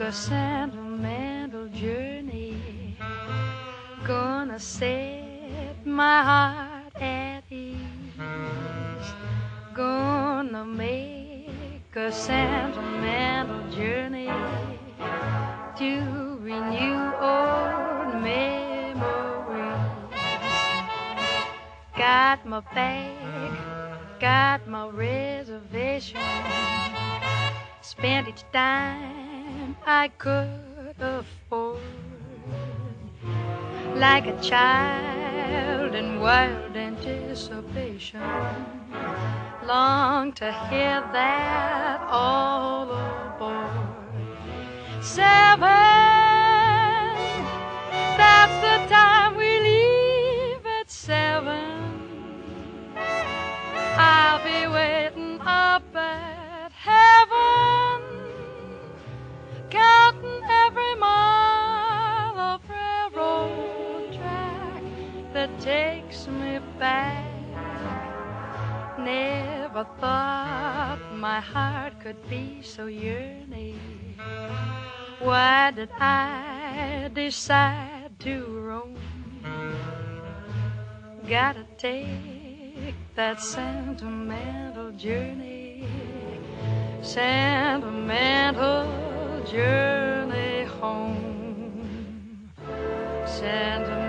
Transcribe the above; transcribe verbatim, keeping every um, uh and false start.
a sentimental journey, gonna set my heart at ease, gonna make a sentimental journey to renew old memories. Got my bag, got my reservation, spent each dime I could afford, like a child in wild anticipation, long to hear that all aboard. Seven, that's the time we leave at seven. I'll be waiting up at heaven, counting every mile of railroad track that takes me back. Never thought my heart could be so yearning. Why did I decide to roam? Gotta take that sentimental journey, sentimental journey home, sentimental